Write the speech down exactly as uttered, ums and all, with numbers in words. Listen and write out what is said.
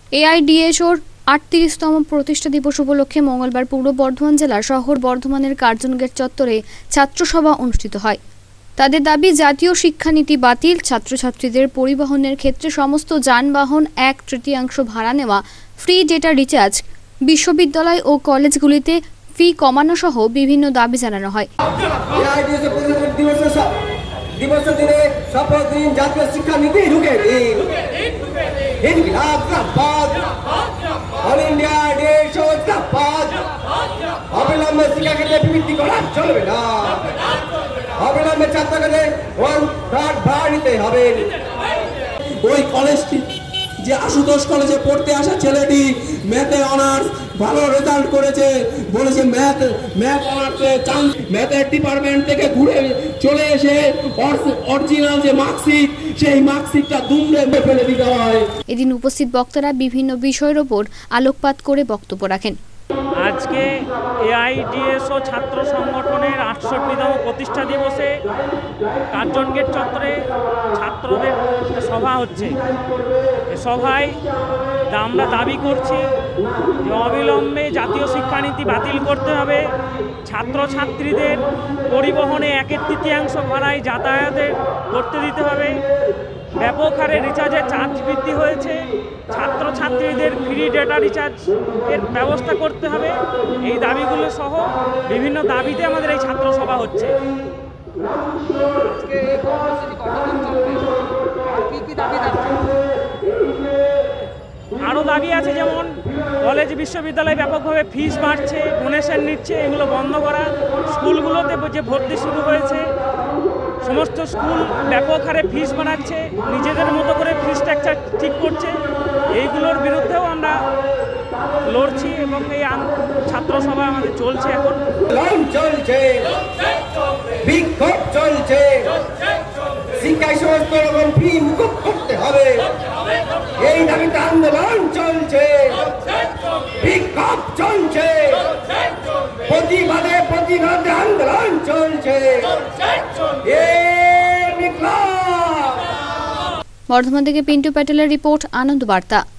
এআইডিএসওর আটত্রিশতম প্রতিষ্ঠা দিবস উপলক্ষে মঙ্গলবার পূর্ব বর্ধমান জেলার শহর বর্ধমানের কার্জন গেট চত্বরে ছাত্রসভা অনুষ্ঠিত হয়। তাদের দাবি জাতীয় শিক্ষানীতি বাতিল, ছাত্রছাত্রীদের পরিবহনের ক্ষেত্রে সমস্ত যানবাহন এক তৃতীয়াংশ ভাড়া নেওয়া, ফ্রি ডেটা রিচার্জ, বিশ্ববিদ্যালয় ও কলেজগুলিতে ফি কমানো সহ বিভিন্ন দাবি জানানো হয়। দিবসের দিনে শপথ দিন জাতীয় শিক্ষানীতি রুখে দিন। ইনকিলাব জিন্দাবাদ, অল ইন্ডিয়া ডেশো জিন্দাবাদ। অবিলম্বে শিক্ষাক্ষেত্রে বিবৃতি করা চলবে না। অবিলম্বে ছাত্রকে ওয়ান থার্ড ভাড়া নিতে হবে। ওই কলেজটি যে আশুতোষ কলেজে পড়তে আসা ছেলেটি ম্যাথে অনার্স ভালো রেজাল্ট করেছে, বলেছে ম্যাথ ম্যাথ অনার্সে চান্স, ম্যাথের ডিপার্টমেন্ট থেকে ঘুরে চলে এসে অরিজিনাল যে মার্কশিট সেই মার্কশিটটা দুমড়ে ফেলে দিতে হয়। এদিন উপস্থিত বক্তারা বিভিন্ন বিষয়ের ওপর আলোকপাত করে বক্তব্য রাখেন। আজকে এআইডিএসও ছাত্র সংগঠনের আটষট্টিতম প্রতিষ্ঠা দিবসে কার্জন গেট চত্বরে ছাত্রদের সভা হচ্ছে। এ সভায় আমরা দাবি করছি যে অবিলম্বে জাতীয় শিক্ষানীতি বাতিল করতে হবে, ছাত্রছাত্রীদের পরিবহনে একের তৃতীয়াংশ ভাড়ায় যাতায়াতে করতে দিতে হবে, ব্যাপক হারে রিচার্জের চার্জ বৃদ্ধি হয়েছে, ছাত্রছাত্রীদের ফ্রি ডেটা রিচার্জ এর ব্যবস্থা করতে হবে। এই দাবিগুলো সহ বিভিন্ন দাবিতে আমাদের এই ছাত্র সভা হচ্ছে। আরও দাবি আছে, যেমন কলেজ বিশ্ববিদ্যালয়ে ব্যাপকভাবে ফিস বাড়ছে, ডোনেশন নিচ্ছে, এগুলো বন্ধ করা। স্কুলগুলোতে যে ভর্তি শুরু হয়েছে, সমস্ত স্কুল ব্যাপক হারে ফিস বাড়াচ্ছে, নিজেদের মতো করে ফিস স্ট্রাকচার ঠিক করছে। এইগুলোর বিরুদ্ধেও আমরা লড়ছি এবং এই ছাত্র সভা আমাদের চলছে। এখন চলছে, বিক্ষোভ চলছে, শিক্ষায় সমস্ত রকম ফি মুকুব করতে হবে। এই দাবিতে আন্দোলন চলছে, বিক্ষোভ চলছে, প্রতিবাদে প্রতিবাদে আন্দোলন চলছে। বর্ধমান থেকে পিন্টু প্যাটেলের রিপোর্ট, আনন্দ বার্তা।